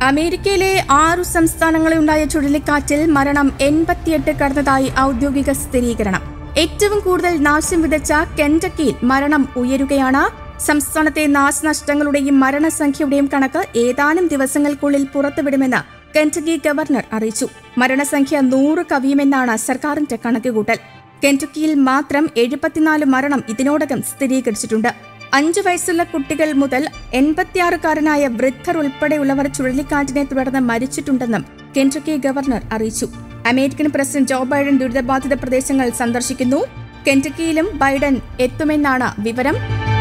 അമേരിക്കയിലെ 6 സംസ്ഥാനങ്ങളിലുണ്ടായ ചുഴലിക്കാറ്റിൽ മരണം 88 കടന്നതായി ഔദ്യോഗിക സ്ഥിരീകരണം. ഏറ്റവും കൂടുതൽ നാശം വിതച്ച കെന്റക്കിയിൽ മരണം ഉയരുകയാണ്. സംസ്ഥാനത്തെ നാശനഷ്ടങ്ങളുടെയും മരണസംഖ്യയുടെയും കണക്ക് ഏതാനും ദിവസങ്ങൾക്കുള്ളിൽ പുറത്തുവിടുമെന്ന് കെന്റക്കി ഗവർണർ അറിയിച്ചു. മരണസംഖ്യ 100 കവിയുമെന്നാണ് സർക്കാരിന്റെ കണക്കുകൂട്ടൽ. കെന്റക്കിയിൽ മാത്രം 74 മരണം ഇതിനോടകം സ്ഥിരീകരിച്ചിട്ടുണ്ട്. 5 വയസ്സുള്ള കുട്ടികൾ മുതൽ 86-കാരനായ വൃദ്ധർ ഉൾപ്പെടെയുള്ളവർ ചുഴലിക്കാറ്റിനെ തുടർന്ന് മരിച്ചിട്ടുണ്ടെന്നും കെന്റക്കി ഗവർണർ അറിയിച്ചു. അമേരിക്കൻ പ്രസിഡന്റ് ജോ ബൈഡൻ ദുരിതബാധിത പ്രദേശങ്ങൾ സന്ദർശിക്കുന്നു. കെന്റക്കിയിലും ബൈഡൻ എത്തുമെന്നാണ് വിവരം.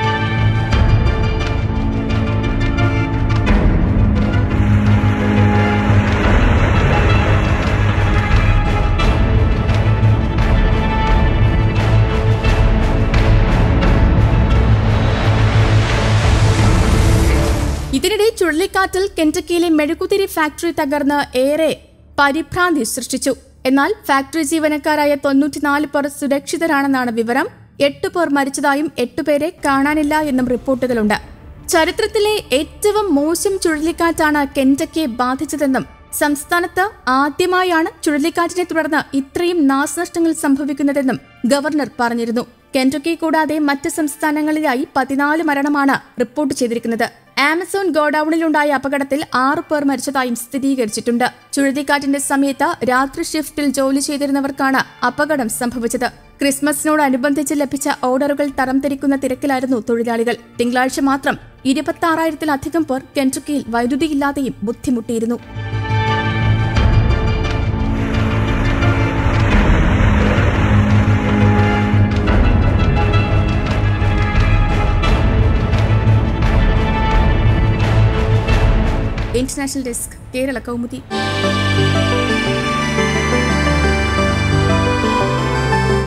ഇതിനിടെ ചുഴലിക്കാറ്റിൽ കെന്റക്കിയിലെ മെഴുകുതിരി ഫാക്ടറി തകർന്ന് ഏറെ പരിഭ്രാന്തി സൃഷ്ടിച്ചു. എന്നാൽ ഫാക്ടറി ജീവനക്കാരായ 94 പേർ സുരക്ഷിതരാണെന്നാണ് വിവരം. 8 പേർ മരിച്ചതായും 8 പേരെ കാണാനില്ല എന്നും റിപ്പോർട്ടുകളുണ്ട്. ചരിത്രത്തിലെ ഏറ്റവും മോശം ചുഴലിക്കാറ്റാണ് കെന്റക്കിയെ ബാധിച്ചതെന്നും സംസ്ഥാനത്ത് ആദ്യമായാണ് ചുഴലിക്കാറ്റിനെ തുടർന്ന് ഇത്രയും നാശനഷ്ടങ്ങൾ സംഭവിക്കുന്നതെന്നും ഗവർണർ പറഞ്ഞിരുന്നു. കെന്റക്കി കൂടാതെ മറ്റ് സംസ്ഥാനങ്ങളിലായി 14 മരണമാണ് റിപ്പോർട്ട് ചെയ്തിരിക്കുന്നത്. ആമസോൺ ഗോഡൌണിലുണ്ടായ അപകടത്തിൽ 6 പേർ മരിച്ചതായും സ്ഥിരീകരിച്ചിട്ടുണ്ട്. ചുഴലിക്കാറ്റിന്റെ സമയത്ത് രാത്രി ഷിഫ്റ്റിൽ ജോലി ചെയ്തിരുന്നവർക്കാണ് അപകടം സംഭവിച്ചത്. ക്രിസ്മസിനോടനുബന്ധിച്ച് ലഭിച്ച ഓർഡറുകൾ തരംതിരിക്കുന്ന തിരക്കിലായിരുന്നു തൊഴിലാളികൾ. തിങ്കളാഴ്ച മാത്രം 26,000-ലധികം പേർ കെന്റക്കിയിൽ വൈദ്യുതിയില്ലാതെയും ബുദ്ധിമുട്ടിയിരുന്നു. International desk, Kerala Kaumudi.